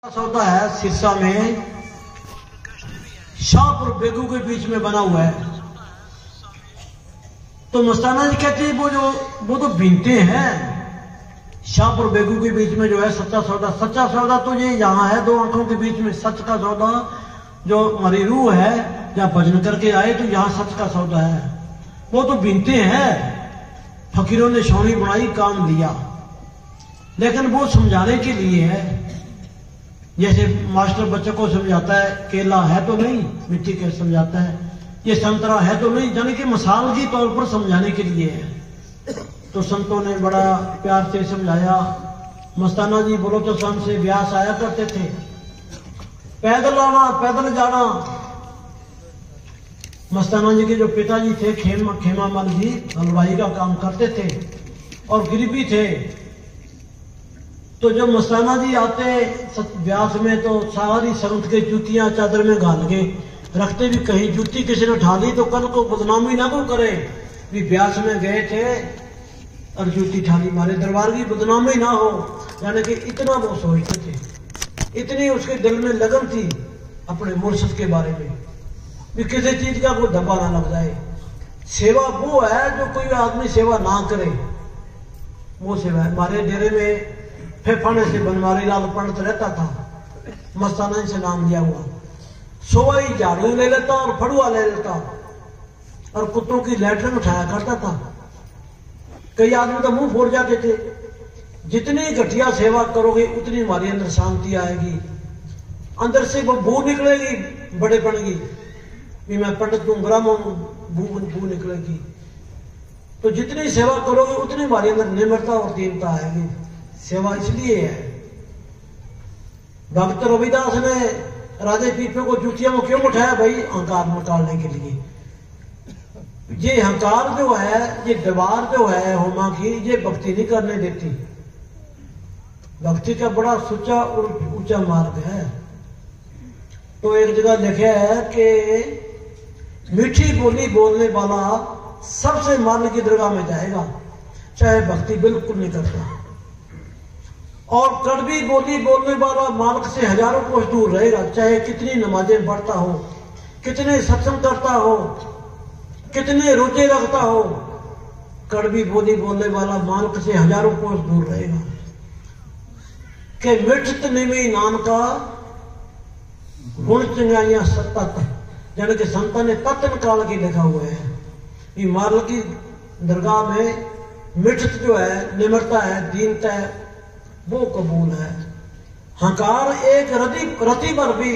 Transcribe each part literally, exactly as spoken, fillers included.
सौदा है सिरसा में शाहपुर बेगू के बीच में बना हुआ है। तो मस्ताना जी कहते हैं वो जो वो तो बीनते हैं शाहपुर बेगू के बीच में जो है सच्चा सौदा। सच्चा सौदा तो ये यहाँ है दो आंखों के बीच में सच का सौदा। जो हमारी रूह है जब भजन करके आए तो यहाँ सच का सौदा है। वो तो बीनते हैं, फकीरों ने छावनी बनाई काम लिया, लेकिन वो समझाने के लिए है। जैसे मास्टर बच्चों को समझाता है केला है तो नहीं, मिट्टी के समझाता है ये संतरा है तो नहीं, यानी कि मिसाल के तौर पर समझाने के लिए है। तो संतों ने बड़ा प्यार से समझाया। मस्ताना जी बोलो तो सन से व्यास आया करते थे, पैदल आना पैदल जाना। मस्ताना जी के जो पिताजी थे खेमा खेमा मल जी हलवाई का काम करते थे और गरीबी थे। तो जब मस्ताना जी आते व्यास में तो सारी संत के जूतियां चादर में गाल के रखते भी, कहीं जूती किसी ने उठा ली तो कल को बदनामी ना को करे भी व्यास में गए थे और जूती ठाली मारे, दरबार की बदनामी ना हो। यानी कि इतना वो सोचते थे, इतनी उसके दिल में लगन थी अपने मुर्शिद के बारे में भी किसी चीज का कोई धब्बा ना लग जाए। सेवा वो है जो कोई आदमी सेवा ना करे, वो सेवा है। हमारे डेरे में फेफाने से बनवारी लाल पंडित रहता था, मस्ताना से नाम लिया हुआ। सुबह ही झाड़ू ले लेता और फड़ुआ ले लेता और कुत्तों की लैटरिन उठाया करता था। कई आदमी तो मुंह फोड़ जाते थे। जितनी घटिया सेवा करोगे उतनी हमारे अंदर शांति आएगी, अंदर से वो बू निकलेगी बड़ेपन की भी मैं पंडित हूं ब्राह्मण हूं, बू बू निकलेगी। तो जितनी सेवा करोगे उतनी हमारे अंदर निम्रता और दीनता आएगी। सेवा इसलिए है। भक्त रविदास ने राजे पीपे को जूतियों में क्यों उठाया भाई? अहंकार निकालने के लिए। ये अहंकार जो है, ये दीवार जो है होमा की, ये भक्ति नहीं करने देती। भक्ति का बड़ा सुचा और ऊंचा मार्ग है। तो एक जगह लिखा है कि मीठी बोली बोलने वाला सबसे मालिक की दरगाह में जाएगा, चाहे भक्ति बिल्कुल नहीं करता। और कड़वी बोली बोलने वाला मालिक से हजारों कोस दूर रहेगा, चाहे कितनी नमाजें पढ़ता हो, कितने सत्संग करता हो, कितने रोजे रखता हो। कड़वी बोली बोलने वाला मालिक से हजारों कोस दूर रहेगा। के मिठत निमी नाम का गुण चंगाइया सत्ता, यानी कि संता ने तत्व निकाल के लिखा हुआ है कि मालिक की दरगाह में मिठत जो है, निम्रता है, दीनता है, वो कबूल है। हंकार एक रति रति भर भी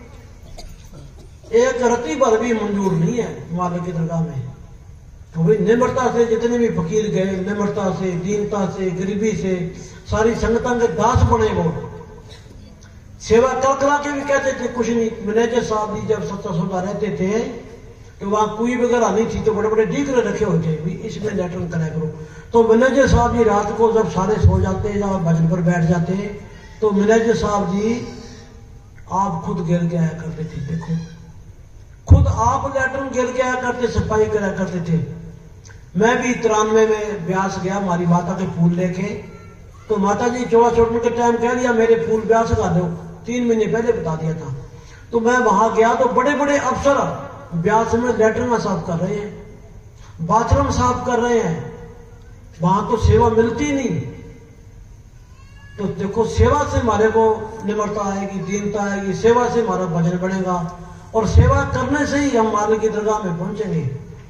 एक रति भर भी मंजूर नहीं है मालिक की दरगाह में। तो भाई निम्रता से जितने भी फकीर गए, निम्रता से, दीनता से, गरीबी से, सारी संगतां के दास बने। वो सेवा कर करा के भी कहते थे कुछ नहीं। मैनेजर साहब जी जब सत्ता सौदा रहते थे तो वहां कुई वगैरह नहीं थी, तो बड़े बड़े डीगरे रखे हुए थे भी इसमें लेटरिन करा करो। तो मैनेजर साहब जी रात को जब सारे सो जाते या भजन पर बैठ जाते तो मैनेजर साहब जी आप खुद गिर के आया करते थे। देखो खुद आप लेटरिन गिर के आया करते, सफाई करा करते थे। मैं भी तिरानवे में ब्यास गया हमारी माता के फूल लेके, तो माता जी चौड़ा छोड़ने के टाइम कह दिया मेरे फूल ब्यास का दो, तीन महीने पहले बता दिया था। तो मैं वहां गया तो बड़े बड़े अफसर ब्यास में लेटरिन साफ कर रहे हैं, बाथरूम साफ कर रहे हैं। वहां तो सेवा मिलती नहीं। तो देखो सेवा से हमारे को निम्रता आएगी, दीनता आएगी, सेवा से हमारा भजन बनेगा और सेवा करने से ही हम मालिक की दरगाह में पहुंचेंगे।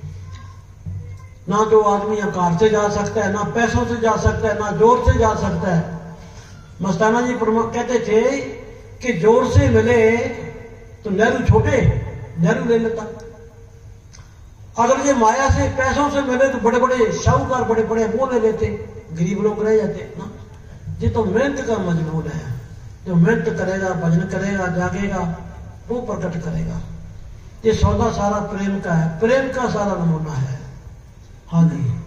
ना तो आदमी अकार से जा सकता है, ना पैसों से जा सकता है, ना जोर से जा सकता है। मस्ताना जी कहते थे कि जोर से मिले तो नेहरू छोटे, नेहरू ले लेता। अगर ये माया से पैसों से मिले तो बड़े बड़े शाहूकार बड़े बड़े वो ले लेते, गरीब लोग रह जाते ना। ये तो मेहनत का मजबूर है। जो मेहनत करेगा, भजन करेगा, जागेगा, वो प्रकट करेगा। ये सौदा सारा प्रेम का है, प्रेम का सारा नमूना है। हाँ जी।